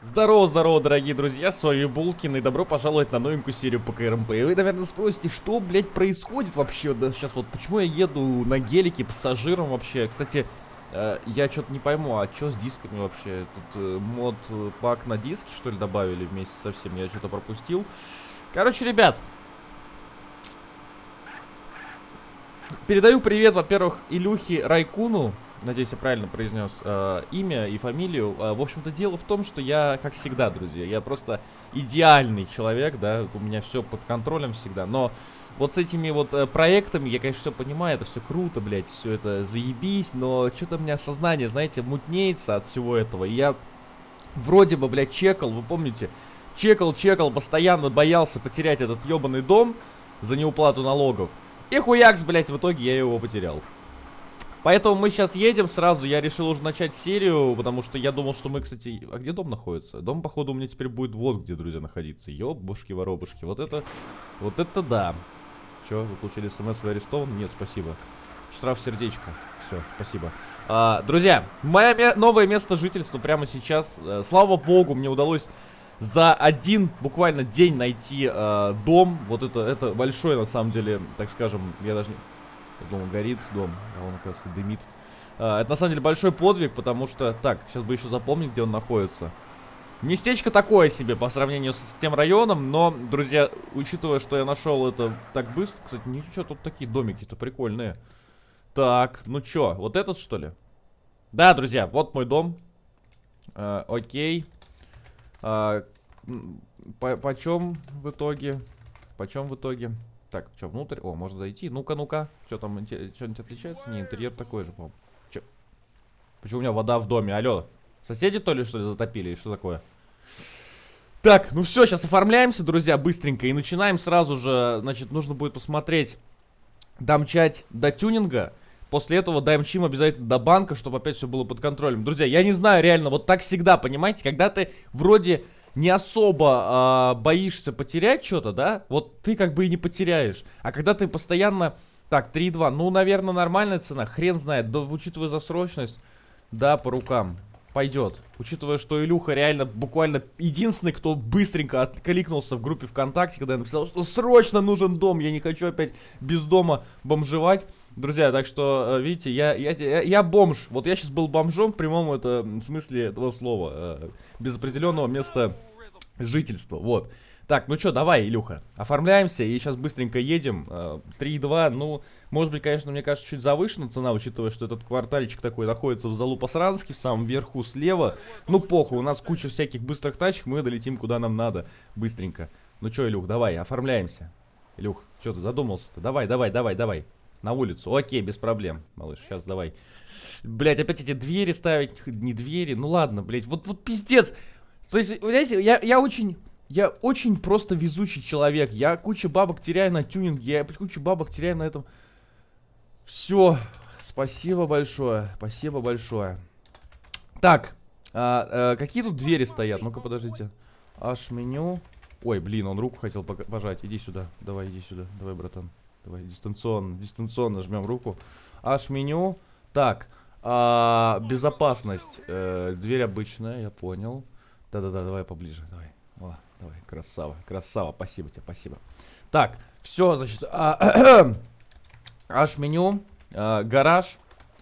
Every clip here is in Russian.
Здорово, здорово, дорогие друзья, с вами Булкин, и добро пожаловать на новенькую серию по КРМП. И вы, наверное, спросите, что, блядь, происходит вообще? Да сейчас вот, почему я еду на гелике пассажиром вообще? Кстати, я что-то не пойму, а что с дисками вообще? Тут мод-пак на диски, что ли, добавили вместе со всем? Я что-то пропустил. Короче, ребят, передаю привет, во-первых, Илюхе Райкуну. Надеюсь, я правильно произнес имя и фамилию. В общем-то, дело в том, что я, как всегда, друзья, я просто идеальный человек, да, у меня все под контролем всегда. Но вот с этими вот проектами, я, конечно, все понимаю, это все круто, блядь, все это заебись, но что-то у меня сознание, знаете, мутнеется от всего этого. И я вроде бы, блядь, чекал, вы помните, чекал, постоянно боялся потерять этот ебаный дом за неуплату налогов. И хуякс, блядь, в итоге я его потерял. Поэтому мы сейчас едем сразу, я решил уже начать серию, потому что я думал, что мы, кстати... А где дом находится? Дом, походу, у меня теперь будет вот где, друзья, находиться. Ёбушки-воробушки, вот это да. Чё, вы получили смс, вы арестованы? Нет, спасибо. Штраф сердечко. Все, спасибо. Друзья, мое новое место жительства прямо сейчас. Слава богу, мне удалось за один буквально день найти дом. Вот это большой, на самом деле, так скажем, я даже не... Я думал, горит дом, а он, оказывается, дымит. Это, на самом деле, большой подвиг, потому что... Так, сейчас бы еще запомнить, где он находится. Местечко такое себе по сравнению с тем районом, но, друзья, учитывая, что я нашел это так быстро... Кстати, ничего, тут такие домики-то прикольные. Так, ну чё, вот этот, что ли? Да, друзья, вот мой дом. Окей. Почем в итоге? Почем в итоге? Так, что, внутрь? О, можно зайти. Ну-ка. Что там, что-нибудь отличается? Не, интерьер такой же, по-моему. Почему у меня вода в доме? Алло. Соседи то ли, что ли, затопили? И что такое? Так, ну все, сейчас оформляемся, друзья, быстренько. И начинаем сразу же. Значит, нужно будет посмотреть, домчать до тюнинга. После этого домчим обязательно до банка, чтобы опять все было под контролем. Друзья, я не знаю, реально, вот так всегда, понимаете? Когда ты вроде... не особо боишься потерять что-то, да? Вот ты как бы и не потеряешь. А когда ты постоянно... Так, 3,2. Ну, наверное, нормальная цена. Хрен знает. Да, учитывая засрочность, да, по рукам. Пойдет. Учитывая, что Илюха реально буквально единственный, кто быстренько откликнулся в группе ВКонтакте, когда я написал, что срочно нужен дом. Я не хочу опять без дома бомжевать. Друзья, так что, видите, я бомж. Вот я сейчас был бомжом в прямом смысле этого слова. Без определенного места жительства. Вот. Так, ну что, давай, Илюха, оформляемся и сейчас быстренько едем. 3,2, ну, может быть, конечно, мне кажется, чуть завышена цена, учитывая, что этот квартальчик такой находится в Залупасранске, в самом верху слева. Ну, похуй, у нас куча всяких быстрых тачек, мы долетим куда нам надо быстренько. Ну что, Илюх, давай, оформляемся. Илюх, что ты задумался-то? Давай. На улицу. Окей, без проблем, малыш. Сейчас давай. Блять, опять эти двери ставить. Не двери. Ну ладно, блять. Вот пиздец. То есть, вы знаете, я очень просто везучий человек. Я кучу бабок теряю на тюнинге. Я кучу бабок теряю на этом. Все. Спасибо большое. Спасибо большое. Так. Какие тут двери стоят? Ну-ка, подождите. Аж меню. Ой, блин, он руку хотел пожать. Иди сюда. Давай, иди сюда. Давай, братан. Давай, дистанционно жмем руку. Аж меню. Так, безопасность. Дверь обычная, я понял. Да, давай поближе. Давай. О, давай, красава. Спасибо тебе, спасибо. Так, все, значит. Аж меню. Гараж.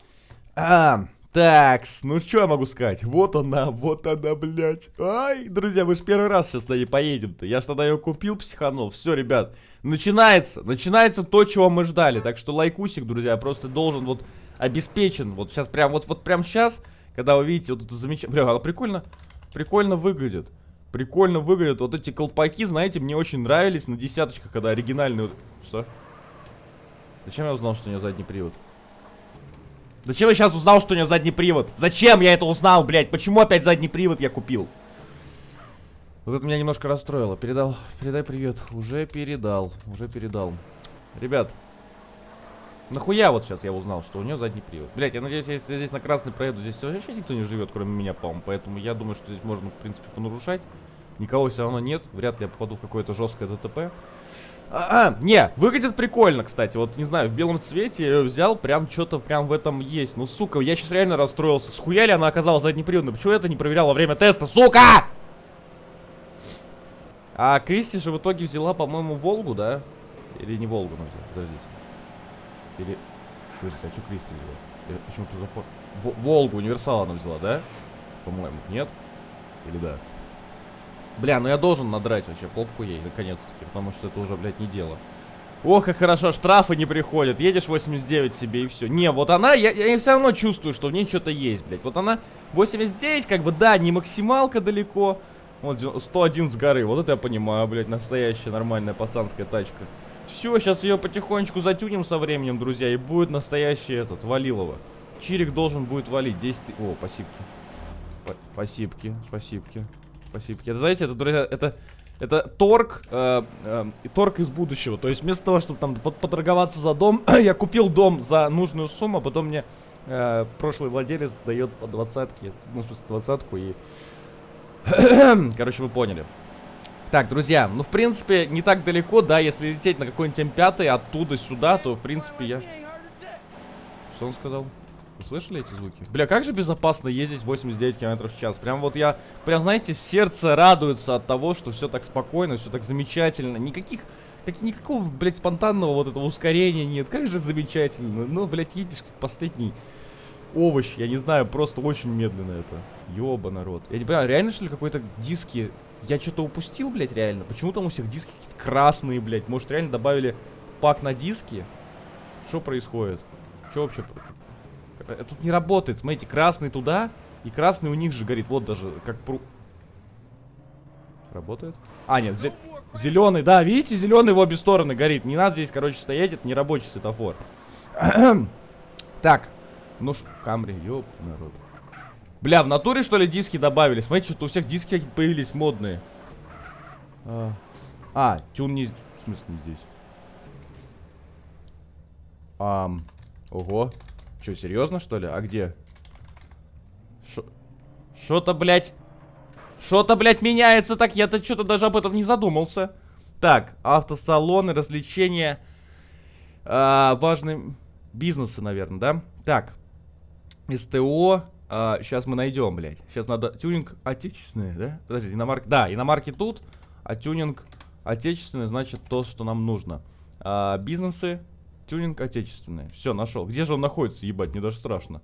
Такс, ну что я могу сказать? Вот она, блядь. Ай, друзья, мы же первый раз сейчас на ней поедем-то. Я же тогда ее купил, психанул. Все, ребят, начинается то, чего мы ждали. Так что лайкусик, друзья, просто должен вот обеспечен. Вот сейчас прям, вот прям сейчас, когда вы видите вот это замечательно. Бля, она прикольно выглядит. Прикольно выглядят. Вот эти колпаки, знаете, мне очень нравились на десяточках, когда оригинальные. Что? Зачем я узнал, что у нее задний привод? Зачем я сейчас узнал, что у него задний привод? Зачем я это узнал, блядь? Почему опять задний привод я купил? Вот это меня немножко расстроило. Передай привет. Уже передал. Ребят, нахуя вот сейчас я узнал, что у нее задний привод? Блядь, я надеюсь, если я здесь на красный проеду, здесь вообще никто не живет, кроме меня, по-моему. Поэтому я думаю, что здесь можно, в принципе, понарушать. Никого все равно нет. Вряд ли я попаду в какое-то жесткое ДТП. Не, выглядит прикольно, кстати. Вот, не знаю, в белом цвете я ее взял, прям что-то прям в этом есть. Ну, сука, я сейчас реально расстроился. Схуя ли она оказалась заднеприводной? Почему я это не проверял во время теста, сука? А Кристи же в итоге взяла, по-моему, Волгу, да? Или не Волгу, ну, подождите. Или... Подождите, а что Кристи взяла? Почему-то запор... Волгу, универсал она взяла, да? По-моему, нет? Или да? Бля, ну я должен надрать вообще попку ей, наконец-таки, потому что это уже, блядь, не дело. Ох, как хорошо, штрафы не приходят. Едешь 89 себе и все. Не, вот она, я все равно чувствую, что в ней что-то есть, блядь. Вот она 89, как бы, да, не максималка далеко. Вот 101 с горы, вот это я понимаю, блядь, настоящая нормальная пацанская тачка. Все, сейчас ее потихонечку затюним со временем, друзья, и будет настоящий этот, Валилова. Чирик должен будет валить 10 тысяч. О, спасибки. Спасибки, спасибки, спасибки. Это, знаете, это, друзья, это торг, торг из будущего. То есть вместо того, чтобы там поторговаться за дом, я купил дом за нужную сумму, а потом мне прошлый владелец дает по 20-ке, ну, в смысле, 20-ку и... Короче, вы поняли. Так, друзья, ну, в принципе, не так далеко, да, если лететь на какой-нибудь М5 оттуда сюда, то, в принципе, я... Что он сказал? Вы слышали эти звуки? Бля, как же безопасно ездить 89 км в час. Прям вот я, прям, знаете, сердце радуется от того, что все так спокойно, все так замечательно. Никакого, блядь, спонтанного вот этого ускорения нет. Как же замечательно. Ну, блядь, едешь как последний овощ. Я не знаю, просто очень медленно это. Ёба, народ. Я не понимаю, реально, что ли, какой-то диски... Я что-то упустил, блядь, реально? Почему там у всех диски какие-то красные, блядь? Может, реально добавили пак на диски? Что происходит? Что вообще... Тут не работает, смотрите, красный туда, и красный у них же горит, вот даже, как Работает? А, нет, зеленый, да, видите, зеленый в обе стороны горит. Не надо здесь, короче, стоять, это не рабочий светофор. Так, ну Камри, ёп, народ. Бля, в натуре, что ли, диски добавили? Смотрите, что-то у всех диски появились модные. Тюн не... В смысле не здесь? Ого. Че, серьезно, что ли? А где? Что-то, блядь. Что-то, блядь, меняется. Так, я-то что-то даже об этом не задумался. Так, автосалоны, развлечения. Важные бизнесы, наверное, да? Так. СТО. Сейчас мы найдем, блядь. Сейчас надо... Тюнинг отечественный, да? Подожди, иномарки... Да, иномарки тут. А тюнинг отечественный, значит, то, что нам нужно. Бизнесы. Тюнинг отечественный. Все, нашел. Где же он находится, ебать, мне даже страшно.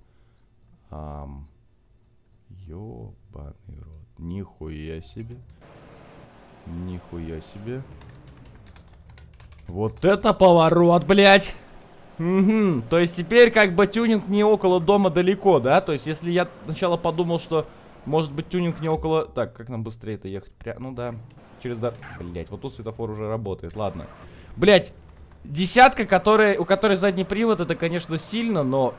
Ёбаный рот. Нихуя себе. Нихуя себе. Вот это поворот, блядь. Угу. То есть теперь как бы тюнинг не около дома далеко, да? То есть если я сначала подумал, что может быть тюнинг не около... Так, как нам быстрее это ехать? Ну да. Через... Блядь, вот тут светофор уже работает. Ладно. Блядь. Десятка, у которой задний привод, это, конечно, сильно, но...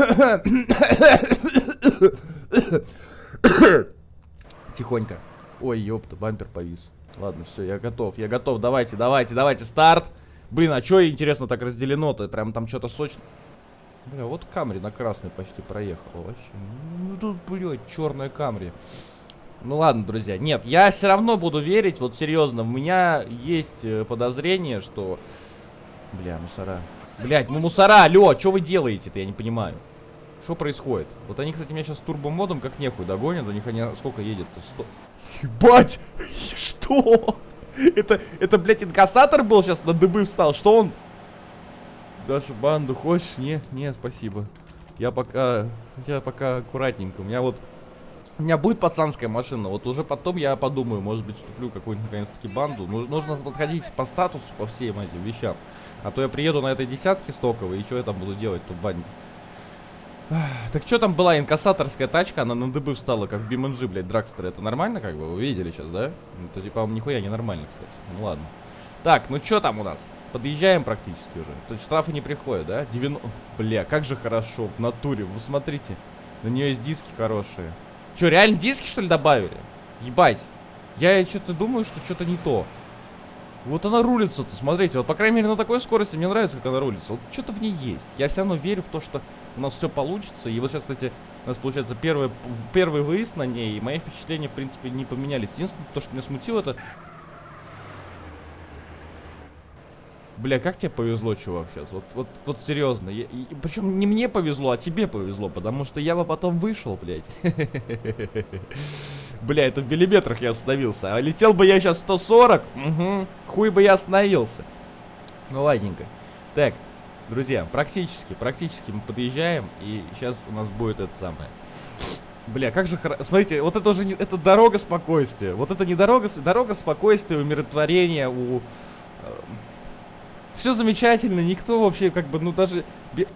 Тихонько. Ой, ёпта, бампер повис. Ладно, все, я готов, давайте, старт. Блин, а чё, интересно, так разделено-то? Прям там что-то сочно. Бля, вот Камри на красный почти проехал вообще. Ну тут, блядь, черная Камри. Ну ладно, друзья, нет, я все равно буду верить, вот серьезно, у меня есть подозрение, что... Бля, мусора. Блядь, ну мусора, алло, что вы делаете-то, я не понимаю. Что происходит? Вот они, кстати, меня сейчас с турбомодом как нехуй догонят. У них они сколько едет-то? 100... Ебать! Что? Это, блядь, инкассатор был сейчас на дыбы встал. Что он? Даже банду хочешь? Не, спасибо. Я пока аккуратненько. У меня будет пацанская машина. Вот уже потом я подумаю, может быть, вступлю в какую-нибудь, наконец-таки, банду. Нужно подходить по статусу, по всем этим вещам. А то я приеду на этой десятке стоковой, и что я там буду делать тут в бане? Так что там была инкассаторская тачка, она на дыбы встала, как в BeamNG, блядь, Драгстер. Это нормально, как бы? Вы видели сейчас, да? Это, типа, нихуя не нормально, кстати. Ну ладно. Так, ну что там у нас? Подъезжаем практически уже. То есть штрафы не приходят, да? 90... Бля, как же хорошо, в натуре. Вы смотрите, на нее есть диски хорошие. Че, реально диски, что ли, добавили? Ебать. Я что-то думаю, что что-то не то. Вот она рулится-то, смотрите. Вот, по крайней мере, на такой скорости мне нравится, как она рулится. Вот что-то в ней есть. Я все равно верю в то, что у нас все получится. И вот сейчас, кстати, у нас получается первый выезд на ней. И мои впечатления, в принципе, не поменялись. Единственное, то, что меня смутило, это... Бля, как тебе повезло, чувак, сейчас? Вот серьезно. Причем не мне повезло, а тебе повезло, потому что я бы потом вышел, блядь. Бля, это в миллиметрах я остановился. А летел бы я сейчас 140, хуй бы я остановился. Ну ладненько. Так, друзья, практически мы подъезжаем. И сейчас у нас будет это самое. Бля, как же хорошо. Смотрите, вот это уже не... Это дорога спокойствия. Вот это не дорога... Дорога спокойствия, умиротворения, все замечательно, никто вообще как бы, ну даже...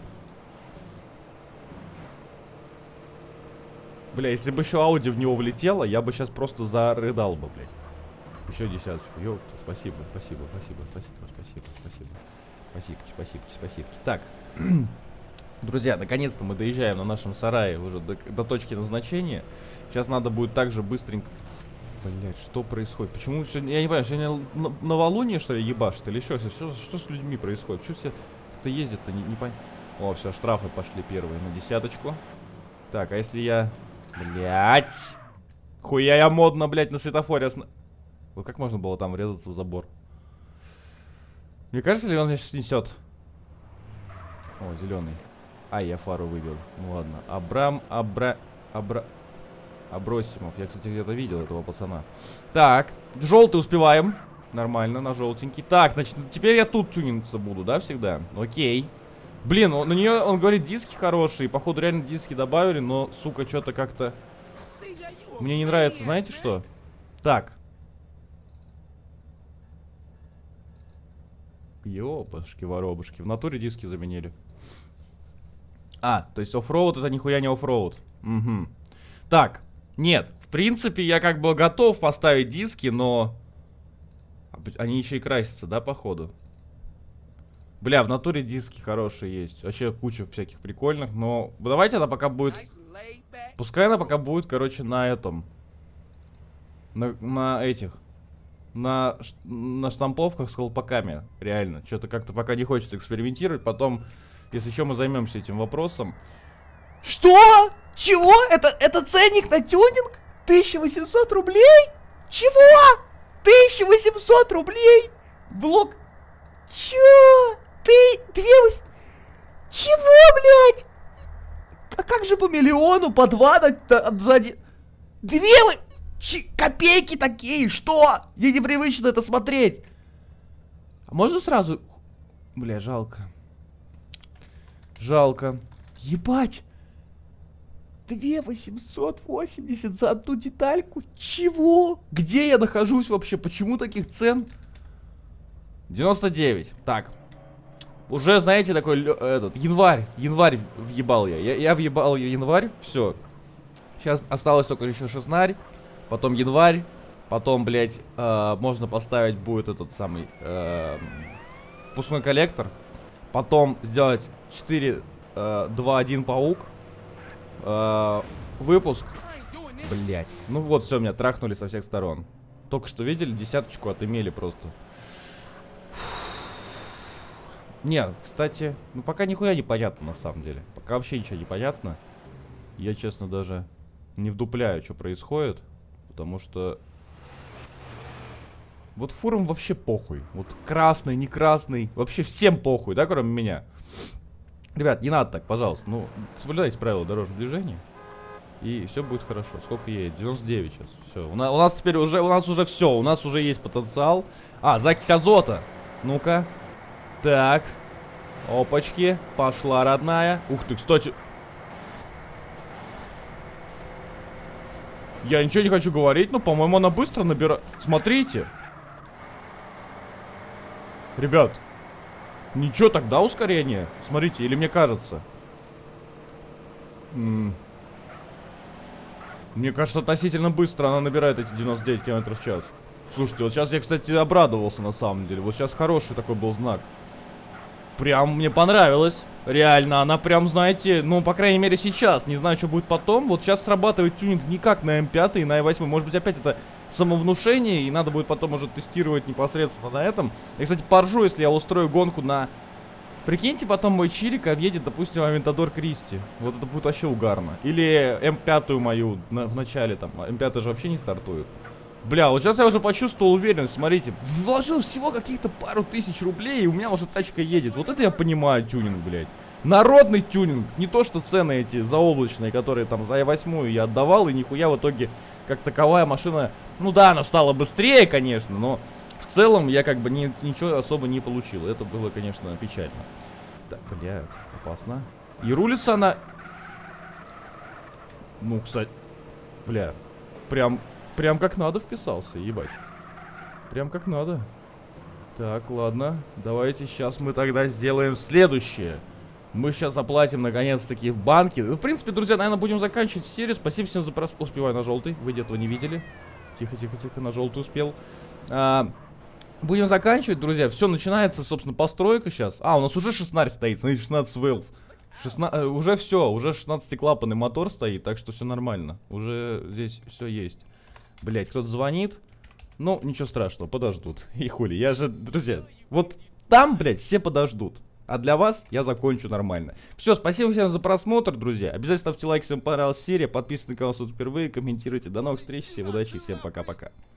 Бля, если бы еще Ауди в него влетело, я бы сейчас просто зарыдал бы, блядь. Еще десяточку. Ёпта, спасибо. Спасибо. Так. Друзья, наконец-то мы доезжаем на нашем сарае уже до точки назначения. Сейчас надо будет также быстренько... Блять, что происходит? Почему сегодня... Я не понимаю, сегодня новолуние, что ли, ебашит? Или что? Что с людьми происходит? Что все кто ездит-то? Не понятно. О, все, штрафы пошли первые на десяточку. Так, а если я... Блять! Хуя я модно, блять, на светофоре. Вот как можно было там врезаться в забор? Мне кажется, ли он меня сейчас снесет? О, зеленый. А, я фару выбил. Ну ладно. Абросимов. Я, кстати, где-то видел этого пацана. Так, желтый успеваем. Нормально, на желтенький. Так, значит, теперь я тут тюниться буду, да, всегда? Окей. Блин, на нее, он говорит, диски хорошие. Походу, реально диски добавили, но, сука, что-то как-то... Мне не нравится, знаете что? Так. Ёпашки-воробушки. В натуре диски заменили. А, то есть оффроуд это нихуя не оффроуд. Угу. Так, нет, в принципе, я как бы готов поставить диски, но... Они еще и красятся, да, походу? Бля, в натуре диски хорошие есть. Вообще куча всяких прикольных, но... Давайте она пока будет... Пускай она пока будет, короче, на этом. На этих. На штамповках с колпаками. Реально. Что-то как-то пока не хочется экспериментировать. Потом, если еще мы займемся этим вопросом. Что? Чего? Это ценник на тюнинг? 1800 рублей? Чего? 1800 рублей? Блок... Чё? Ты... 2... Чего, блядь? А как же по миллиону, по 2 сзади... 2... Копейки такие, что? Мне непривычно это смотреть. А можно сразу... Бля, жалко. Жалко. Ебать. 2880 за одну детальку? Чего? Где я нахожусь вообще? Почему таких цен? 99. Так. Уже, знаете, такой январь. Январь въебал я. Я въебал январь. Все. Сейчас осталось только еще шестнарь. Потом январь. Потом, блядь, можно поставить будет этот самый впускной коллектор. Потом сделать 4, 2, 1 паук. Выпуск. Блядь. Ну вот, все, меня трахнули со всех сторон. Только что видели, десяточку отымели просто. Не, кстати, ну пока нихуя не понятно на самом деле. Пока вообще ничего не понятно. Я, честно, даже не вдупляю, что происходит. Потому что... Вот фурам вообще похуй. Вот красный, не красный. Вообще всем похуй, да, кроме меня. Ребят, не надо так, пожалуйста. Ну, соблюдайте правила дорожного движения. И все будет хорошо. Сколько едет? 99 сейчас. Все. У нас теперь уже, у нас уже все. У нас уже есть потенциал. А, закись азота. Ну-ка. Так. Опачки. Пошла, родная. Ух ты, кстати. Я ничего не хочу говорить, но, по-моему, она быстро набирает. Смотрите. Ребят. Ничего, тогда ускорение. Смотрите, или мне кажется. Мне кажется, относительно быстро она набирает эти 99 км в час. Слушайте, вот сейчас я, кстати, обрадовался на самом деле. Вот сейчас хороший такой был знак. Прям мне понравилось. Реально, она прям, знаете, ну, по крайней мере, сейчас. Не знаю, что будет потом. Вот сейчас срабатывает тюнинг не как на М5 и на i8. Может быть, опять это самовнушение, и надо будет потом уже тестировать непосредственно на этом. Я, кстати, поржу, если я устрою гонку на... Прикиньте, потом мой чирик объедет, допустим, Авентадор Кристи. Вот это будет вообще угарно. Или М5 мою в начале там. М5 же вообще не стартует. Бля, вот сейчас я уже почувствовал уверенность, смотрите. Вложил всего каких-то пару тысяч рублей, и у меня уже тачка едет. Вот это я понимаю тюнинг, блядь. Народный тюнинг. Не то, что цены эти заоблачные, которые там за i8 я отдавал, и нихуя в итоге как таковая машина, ну да, она стала быстрее, конечно, но в целом я как бы ничего особо не получил. Это было, конечно, печально. Так, блядь, опасно. И рулится она... Ну, кстати, бля, прям как надо вписался, ебать. Прям как надо. Так, ладно, давайте сейчас мы тогда сделаем следующее. Мы сейчас оплатим, наконец-таки, в банке. В принципе, друзья, наверное, будем заканчивать серию. Спасибо всем за просмотр. Успеваю на желтый. Вы где-то не видели. Тихо, на желтый успел. Будем заканчивать, друзья. Все, начинается, собственно, постройка сейчас. У нас уже 16 стоит. Смотрите, 16 valve. Уже все, уже 16-клапанный мотор стоит, так что все нормально. Уже здесь все есть. Блять, кто-то звонит. Ну, ничего страшного, подождут. И хули, я же, друзья, вот там, блядь, все подождут. А для вас я закончу нормально. Все, спасибо всем за просмотр, друзья. Обязательно ставьте лайк, если вам понравилась серия. Подписывайтесь на канал, если впервые, комментируйте. До новых встреч, всем удачи и всем пока-пока.